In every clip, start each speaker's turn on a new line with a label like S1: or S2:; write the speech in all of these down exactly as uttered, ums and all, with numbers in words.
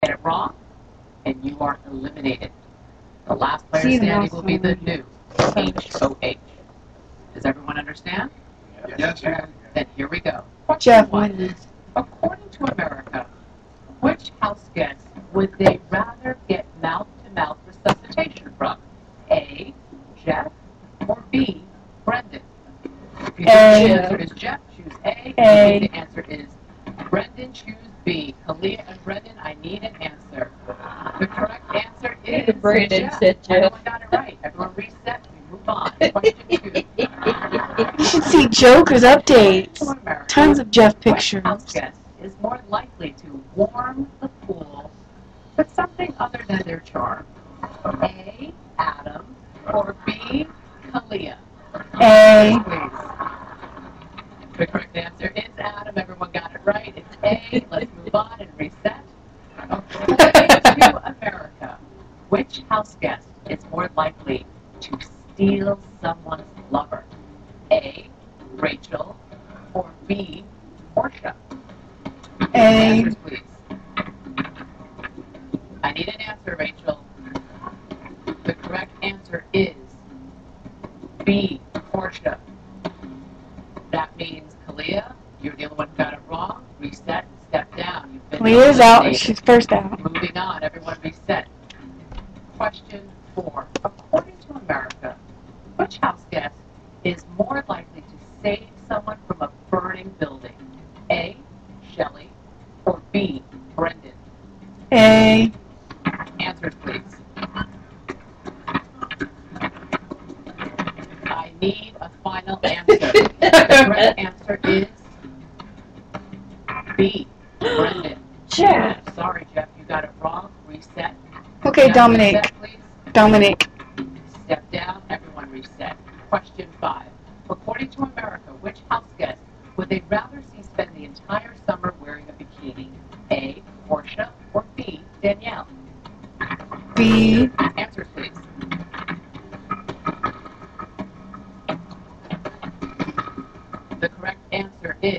S1: get it wrong, and you are eliminated. The last player
S2: See,
S1: standing
S2: the
S1: will be the new H O H. Does everyone understand?
S3: Yes, sir.
S1: Then here we go.
S2: Jeff,
S1: One.
S2: win this.
S1: According to America, which house guests would they rather get mouth-to-mouth resuscitation from? A. Jeff, or B. Brendan? If you think
S2: A.
S1: the answer is Jeff, choose A. If you
S2: A.
S1: think the answer is Brendan, choose B. Kalia and Brendan, I need an answer. The correct answer is
S4: Brendan
S1: Jeff.
S4: said Jeff.
S1: Everyone got it right. Everyone reset. We move on. Question two.
S2: You should see Joker's updates.
S1: To America,
S2: Tons of Jeff
S1: which
S2: pictures.
S1: house guest is more likely to warm the pool with something other than their charm? A. Adam, or B. Kalia?
S2: A.
S1: Please. The correct answer is Adam. Everyone got it right. It's A. Let's move on and reset. According to America, which house guest is more likely to steal someone's lover? A. Rachel, or B. Portia?
S2: A.
S1: Answers, please. I need an answer, Rachel. The correct answer is B. Portia. That means Kalia, you're the only one who got it wrong. Reset, step down. You've been
S2: Leah's out.
S1: eliminated.
S2: She's first out.
S1: Moving on, everyone reset. Question four. According to America, which house guest is more likely to save someone from a burning building? A. Shelley, or B. Brendan?
S2: A.
S1: Answers, please. I need a final answer. The correct answer is B. Brendan.
S4: Jeff.
S1: Sorry, Jeff, you got it wrong. Reset.
S2: Okay,
S1: Now
S2: Dominic.
S1: reset, please.
S2: Dominic.
S1: Step down. Everyone reset. Question five. According to America, which house guest would they rather see spend the entire summer wearing a bikini? A. Portia, or B. Danielle?
S2: B.
S1: Answers, please. The correct answer is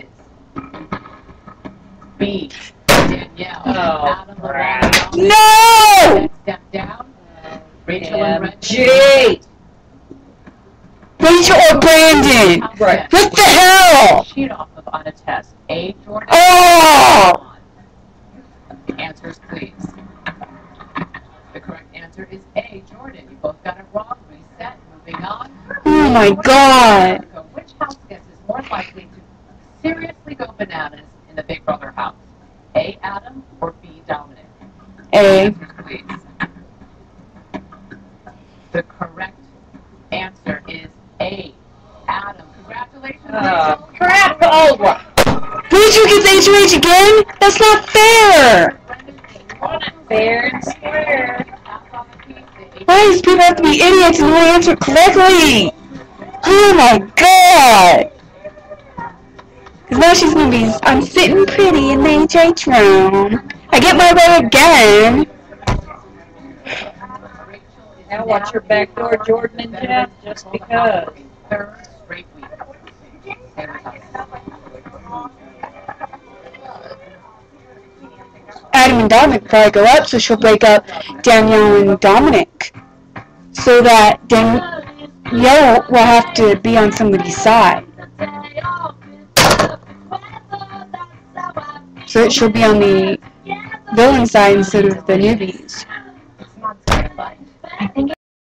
S1: B. Danielle.
S4: Oh,
S1: Adam,
S4: crap.
S1: Laverne,
S2: No!
S1: Next step down. Rachel and Brendan.
S4: Gee.
S2: Rachel or Brandon?
S1: House
S4: Right.
S1: guest
S2: What the hell?
S1: cheat off of on a test? A. Jordan.
S2: Oh!
S1: Answers, please. The correct answer is A. Jordan. You both got it wrong. Reset. Moving on.
S2: Oh my god.
S1: America, which house guest is more likely to seriously go bananas in the Big Brother house? A. Adam, or B. Dominic?
S2: A.
S1: Answers, please. The correct answer is A. Adam. Congratulations,
S4: Oh,
S1: Rachel.
S4: crap. Oh, what?
S2: Rachel gets H O H again? That's not fair!
S4: Fair and square.
S2: Why does people have to be idiots and only answer correctly? Oh my god! Cause now she's gonna be, I'm sitting pretty in the H H room. I get my way again.
S4: Now watch your back door, Jordan and Jeff, just because.
S1: Third straight week.
S2: Adam and Dominic probably go up, so she'll break up Danielle and Dominic. So that Danielle will have to be on somebody's side. So that she'll be on the villain side instead of the newbies.
S5: I think